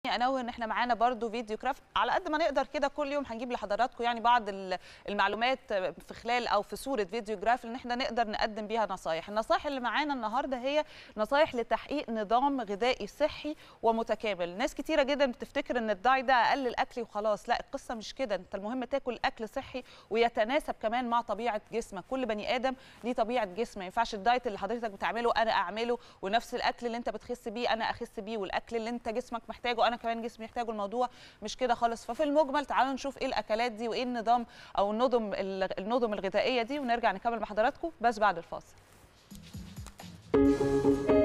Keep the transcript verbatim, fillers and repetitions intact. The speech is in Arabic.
انوه ان احنا معانا برضو فيديو كرافت على قد ما نقدر كده كل يوم هنجيب لحضراتكم يعني بعض المعلومات في خلال او في صوره فيديو جراف ان احنا نقدر نقدم بيها نصايح. النصايح اللي معانا النهارده هي نصايح لتحقيق نظام غذائي صحي ومتكامل. ناس كتيره جدا بتفتكر ان الدايت ده اقلل اكل وخلاص، لا القصه مش كده، انت المهم تاكل اكل صحي ويتناسب كمان مع طبيعه جسمك. كل بني ادم ليه طبيعه جسم، ما ينفعش الدايت اللي حضرتك بتعمله انا اعمله ونفس الاكل اللي انت بتخس بيه انا اخس بيه، والاكل اللي انت جسمك محتاجه انا كمان جسمي يحتاجه. الموضوع مش كده خالص. ففي المجمل تعالوا نشوف ايه الاكلات دي وايه النظام او النظم النظم الغذائيه دي ونرجع نكمل مع حضراتكم بس بعد الفاصل.